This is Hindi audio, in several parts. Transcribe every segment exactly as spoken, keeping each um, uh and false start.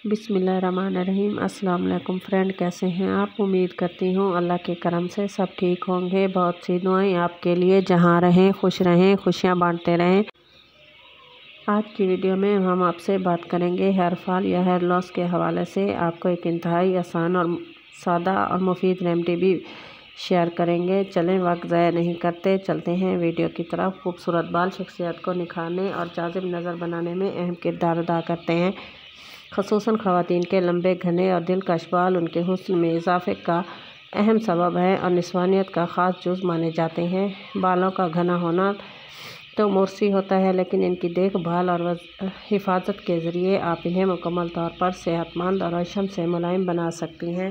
बिस्मिल्लाहिर्रहमानिर्रहीम। अस्सलाम वालेकुम फ्रेंड, कैसे हैं आप? उम्मीद करती हूँ अल्लाह के करम से सब ठीक होंगे। बहुत सी दुआएं आपके लिए, जहाँ रहें खुश रहें, खुशियाँ बांटते रहें। आज की वीडियो में हम आपसे बात करेंगे हेयर फॉल या हेयर लॉस के हवाले से। आपको एक इंतहाई आसान और सादा और मुफीद रेमेडी भी शेयर करेंगे। चलें वक्त ज़ाया नहीं करते, चलते हैं वीडियो की तरफ। खूबसूरत बाल शख्सियत को निखारने और जाज़िब नज़र बनाने में अहम किरदार अदा करते हैं। ख़ुसूसन ख़वातीन के लंबे, घने और दिलकश बाल उनके हुस्न में इजाफे का अहम सबब है और निस्वानियत का ख़ास जुज़ माने जाते हैं। बालों का घना होना तो मुर्सी होता है, लेकिन इनकी देखभाल और हिफाजत के ज़रिए आप इन्हें मुकम्मल तौर पर सेहतमंद और रेशम से मुलायम बना सकती हैं।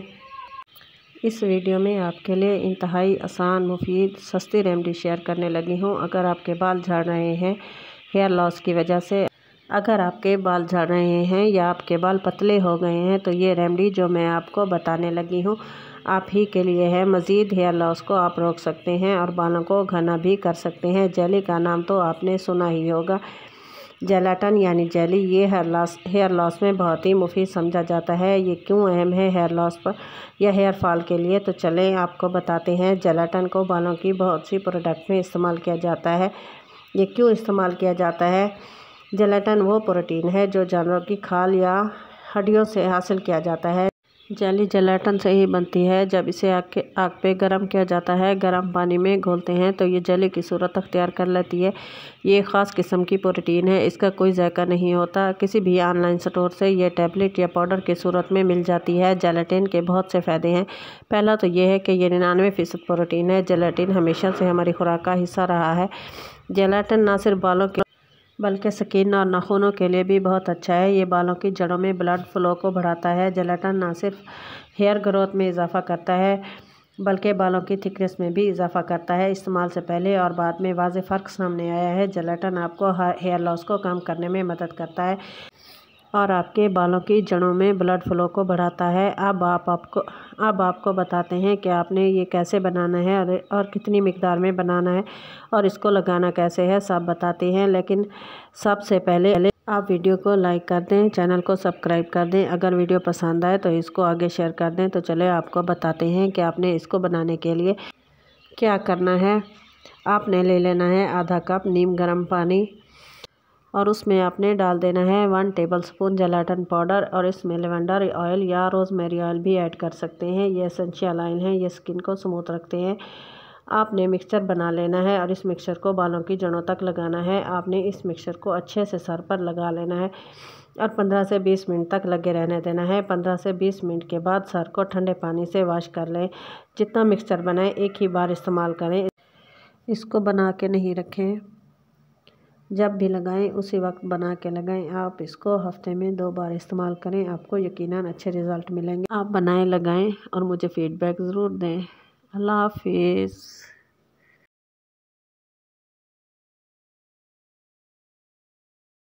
इस वीडियो में आपके लिए इंतहाई आसान, मुफीद, सस्ती रेमेडी शेयर करने लगी हूँ। अगर आपके बाल झड़ रहे हैं हेयर लॉस की वजह से, अगर आपके बाल झड़ रहे हैं या आपके बाल पतले हो गए हैं, तो ये रेमेडी जो मैं आपको बताने लगी हूँ आप ही के लिए है। मज़ीद हेयर लॉस को आप रोक सकते हैं और बालों को घना भी कर सकते हैं। जेली का नाम तो आपने सुना ही होगा। जेलाटिन यानी जेली, ये हेयर लॉस हेयर लॉस में बहुत ही मुफीद समझा जाता है। ये क्यों अहम है हेयर लॉस पर या हेयर फॉल के लिए, तो चलें आपको बताते हैं। जेलाटिन को बालों की बहुत सी प्रोडक्ट में इस्तेमाल किया जाता है। ये क्यों इस्तेमाल किया जाता है? जेलाटिन वो प्रोटीन है जो जानवरों की खाल या हड्डियों से हासिल किया जाता है। जेली जेलाटिन से ही बनती है। जब इसे आग के आग पे गर्म किया जाता है, गर्म पानी में घोलते हैं, तो ये जेली की सूरत अख्तियार कर लेती है। ये ख़ास किस्म की प्रोटीन है, इसका कोई जायका नहीं होता। किसी भी ऑनलाइन स्टोर से ये टैबलेट या पाउडर की सूरत में मिल जाती है। जेलाटिन के बहुत से फ़ायदे हैं। पहला तो ये है कि ये निन्यानवे फ़ीसद प्रोटीन है। जेलाटिन हमेशा से हमारी खुराक का हिस्सा रहा है। जेलाटिन न सिर्फ बालों के बल्कि स्किन और नाखूनों के लिए भी बहुत अच्छा है। ये बालों की जड़ों में ब्लड फ्लो को बढ़ाता है। जेलाटिन न सिर्फ हेयर ग्रोथ में इजाफा करता है, बल्कि बालों की थिकनेस में भी इजाफा करता है। इस्तेमाल से पहले और बाद में वाज़ेह फ़र्क सामने आया है। जेलाटिन आपको हेयर लॉस को कम करने में मदद करता है और आपके बालों की जड़ों में ब्लड फ्लो को बढ़ाता है। अब आप आपको अब आपको बताते हैं कि आपने ये कैसे बनाना है और, और कितनी मिकदार में बनाना है और इसको लगाना कैसे है, सब बताते हैं। लेकिन सबसे पहले आप वीडियो को लाइक कर दें, चैनल को सब्सक्राइब कर दें। अगर वीडियो पसंद आए तो इसको आगे शेयर कर दें। तो चले आपको बताते हैं कि आपने इसको बनाने के लिए क्या करना है। आपने ले लेना है आधा कप नीम गर्म पानी और उसमें आपने डाल देना है वन टेबलस्पून जेलाटिन पाउडर और इसमें लेवेंडर ऑयल या रोज़मेरी ऑयल भी ऐड कर सकते हैं। ये एसेंशियल ऑयल हैं, ये स्किन को स्मूथ रखते हैं। आपने मिक्सचर बना लेना है और इस मिक्सचर को बालों की जड़ों तक लगाना है। आपने इस मिक्सचर को अच्छे से सर पर लगा लेना है और पंद्रह से बीस मिनट तक लगे रहने देना है। पंद्रह से बीस मिनट के बाद सर को ठंडे पानी से वॉश कर लें। जितना मिक्सचर बनाएं एक ही बार इस्तेमाल करें, इसको बना के नहीं रखें। जब भी लगाएं उसी वक्त बना के लगाएं। आप इसको हफ्ते में दो बार इस्तेमाल करें, आपको यकीनन अच्छे रिज़ल्ट मिलेंगे। आप बनाएं, लगाएं और मुझे फ़ीडबैक ज़रूर दें। अल्लाह हाफिज़।